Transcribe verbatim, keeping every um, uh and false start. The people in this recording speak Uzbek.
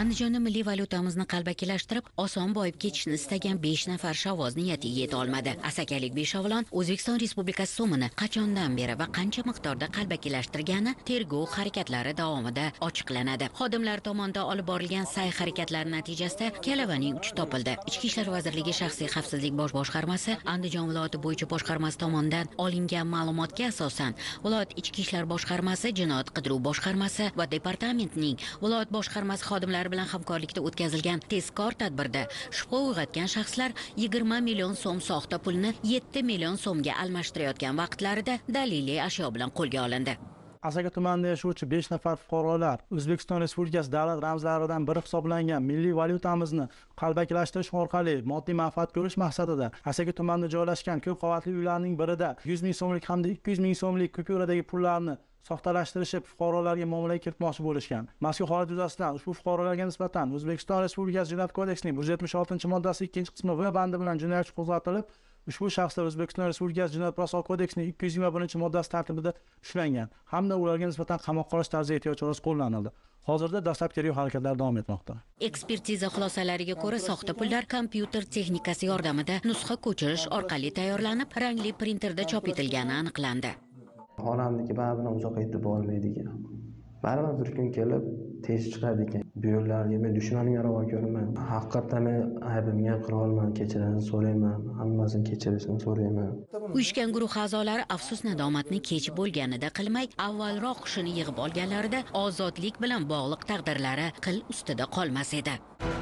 Andijonda milliy valyutamizni qalbakilashtirib, oson boyib ketishni istagan besh nafar shavvoz niyatiga yeta olmadi. Asakalik beshovlon O'zbekiston Respublikasi so'mini qachondan beri va qancha miqdorda qalbakilashtirgani tergov harakatlari davomida ochiqlanadi. Xodimlar tomonidan olib borilgan sa'y-harakatlar natijasida kalavaning uchi topildi. Ichki ishlar vazirligi shaxsiy xavfsizlik bosh boshqarmasi Andijon viloyati bo'yicha boshqarmasi tomonidan olingan ma'lumotga asosan viloyat ichki ishlar boshqarmasi, jinoyat qidiruv boshqarmasi va departamentning viloyat boshqarmasi xodimlari bilan hamkorlikda o'tkazilgan tezkor tadbirda shubha uyg'otgan shaxslar yigirma million so'm soxta pulni yetti million so'mga almashtirayotgan vaqtlarida daliliy ashyo bilan qo'lga olindi. Asaka tumanida yashovchi besh nafar fuqarolar O'zbekiston Respublikasi davlat ramzlaridan biri hisoblangan milliy valyutamizni qalbakilashtirish orqali moddiy manfaat ko'rish maqsadida Asaka tumanida joylashgan ko'p qavatli uylarning birida yuz ming so'mlik hamda ikki yuz ming so'mlik kupyuradagi pullarni soxtalashtirishib fuqarolarga muomalaga kiritmoqchi bo'lishgan. Mazkur holat yuzasidan ushbu fuqarolarga nisbatan O'zbekiston Respublikasi Jinoyat kodeksining bir yuz yetmish oltinchi moddasi ikkinchi qismi V bandi bilan jinoyat ishi qo'zg'atilib, ushbu shaxslar O'zbekiston Respublikasi Jinoyat protsessual kodeksining ikki yuz yigirma birinchi moddasi tartibida ushlangan hamda ularga nisbatan qamoqqa olish tarziga ehtiyot chorasi qo'llanildi. Hozirda dastlabki tergov harakatlari davom etmoqda. Ekspertiza xulosalariga ko'ra, soxta pullar kompyuter texnikasi yordamida nusxa ko'chirish orqali tayyorlanib, rangli printerda chop etilgani aniqlandi. Xonamniki baribir uzoq yetib bormaydi ekan. Baribir bir kun kelib tez chiqadi ekan. Bu yo'llarga men dushmanimga ravo ko'raman. Haqiqatdan men aybimga qilolman, kechirini so'rayman, hammasini kechirishini so'rayman. Uyushgan guruh a'zolari afsus nadomatni kech bo'lganida qilmay, avvalroq qushini yig'ib olganlarida ozodlik bilan bog'liq taqdirlari qil ustida qolmas edi.